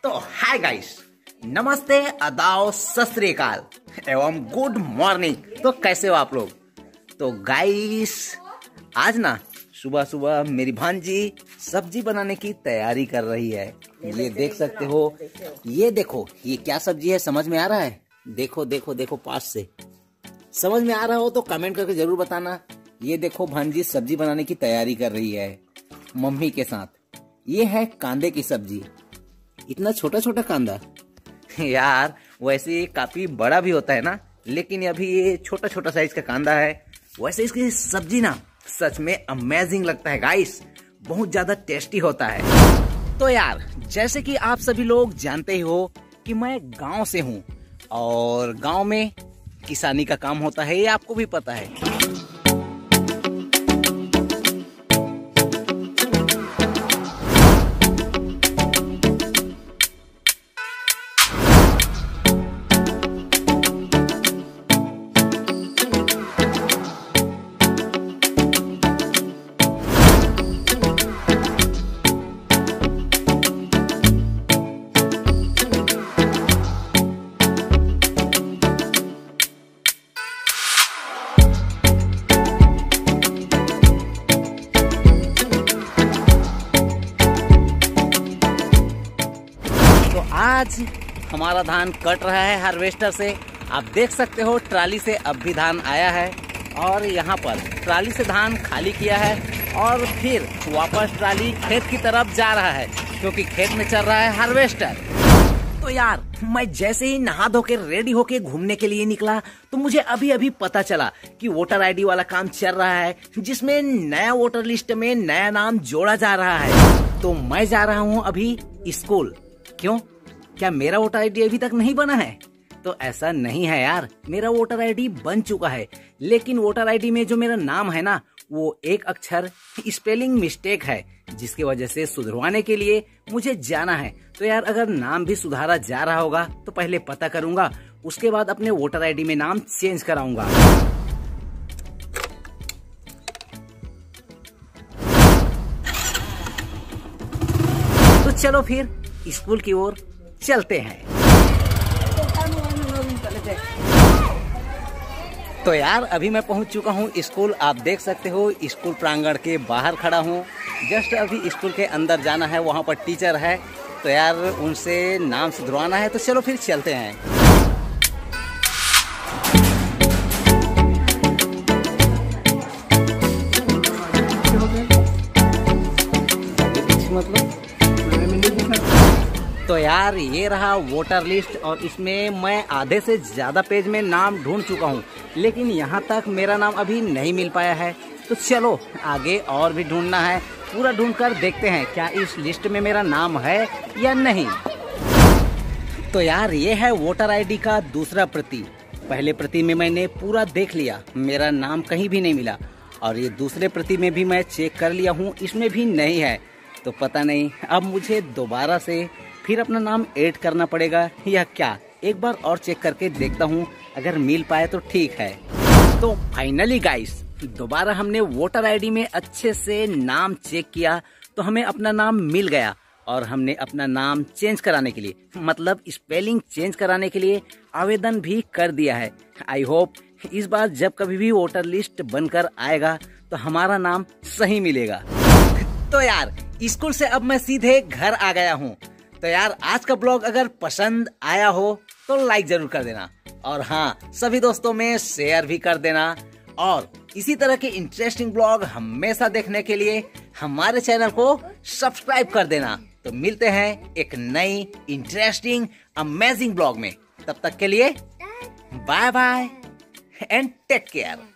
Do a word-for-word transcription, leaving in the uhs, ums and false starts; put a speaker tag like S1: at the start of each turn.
S1: तो hi guys, नमस्ते, आदाब, सत श्री अकाल एवं गुड मॉर्निंग। तो कैसे हो आप लोग? तो गाइस आज ना सुबह सुबह मेरी भांजी सब्जी बनाने की तैयारी कर रही है। ये देख सकते हो, ये देखो ये क्या सब्जी है, समझ में आ रहा है? देखो देखो देखो पास से समझ में आ रहा हो तो कमेंट करके जरूर बताना। ये देखो भांजी सब्जी बनाने की तैयारी कर रही है मम्मी के साथ। ये है कांदे की सब्जी। इतना छोटा छोटा कांदा यार, वैसे काफी बड़ा भी होता है ना, लेकिन अभी ये छोटा छोटा साइज का कांदा है। वैसे इसकी सब्जी ना सच में अमेजिंग लगता है गाइस, बहुत ज्यादा टेस्टी होता है। तो यार जैसे कि आप सभी लोग जानते ही हो कि मैं गांव से हूँ और गांव में किसानी का काम होता है, ये आपको भी पता है। आज हमारा धान कट रहा है हार्वेस्टर से। आप देख सकते हो ट्राली से अब भी धान आया है और यहाँ पर ट्राली से धान खाली किया है और फिर वापस ट्राली खेत की तरफ जा रहा है, क्योंकि खेत में चल रहा है हार्वेस्टर। तो यार मैं जैसे ही नहा धो के रेडी होके घूमने के लिए निकला तो मुझे अभी अभी पता चला कि वोटर आईडी वाला काम चल रहा है, जिसमें नया वोटर लिस्ट में नया नाम जोड़ा जा रहा है। तो मैं जा रहा हूँ अभी स्कूल। क्यों? क्या मेरा वोटर आईडी अभी तक नहीं बना है? तो ऐसा नहीं है यार, मेरा वोटर आईडी बन चुका है, लेकिन वोटर आईडी में जो मेरा नाम है ना, वो एक अक्षर स्पेलिंग मिस्टेक है, जिसकी वजह से सुधरवाने के लिए मुझे जाना है। तो यार अगर नाम भी सुधारा जा रहा होगा तो पहले पता करूंगा, उसके बाद अपने वोटर आईडी में नाम चेंज कराऊंगा। तो चलो फिर स्कूल की ओर चलते हैं। तो यार अभी मैं पहुंच चुका हूं स्कूल। आप देख सकते हो स्कूल प्रांगण के बाहर खड़ा हूं। जस्ट अभी स्कूल के अंदर जाना है, वहां पर टीचर है, तो यार उनसे नाम सुधरवाना है। तो चलो फिर चलते हैं। मतलब तो यार ये रहा वोटर लिस्ट और इसमें मैं आधे से ज्यादा पेज में नाम ढूंढ चुका हूँ, लेकिन यहाँ तक मेरा नाम अभी नहीं मिल पाया है। तो चलो आगे और भी ढूंढना है, पूरा ढूंढकर देखते हैं क्या इस लिस्ट में मेरा नाम है या नहीं। तो यार ये है वोटर आईडी का दूसरा प्रति। पहले प्रति में मैंने पूरा देख लिया, मेरा नाम कहीं भी नहीं मिला, और ये दूसरे प्रति में भी मैं चेक कर लिया हूँ, इसमें भी नहीं है। तो पता नहीं अब मुझे दोबारा से फिर अपना नाम ऐड करना पड़ेगा या क्या। एक बार और चेक करके देखता हूँ, अगर मिल पाए तो ठीक है। तो फाइनली गाइस दोबारा हमने वोटर आईडी में अच्छे से नाम चेक किया तो हमें अपना नाम मिल गया, और हमने अपना नाम चेंज कराने के लिए, मतलब स्पेलिंग चेंज कराने के लिए आवेदन भी कर दिया है। आई होप इस बार जब कभी भी वोटर लिस्ट बनकर आएगा तो हमारा नाम सही मिलेगा। तो यार स्कूल से अब मैं सीधे घर आ गया हूँ। तो यार आज का ब्लॉग अगर पसंद आया हो तो लाइक जरूर कर देना, और हाँ सभी दोस्तों में शेयर भी कर देना, और इसी तरह के इंटरेस्टिंग ब्लॉग हमेशा देखने के लिए हमारे चैनल को सब्सक्राइब कर देना। तो मिलते हैं एक नई इंटरेस्टिंग अमेजिंग ब्लॉग में। तब तक के लिए bye bye and take care.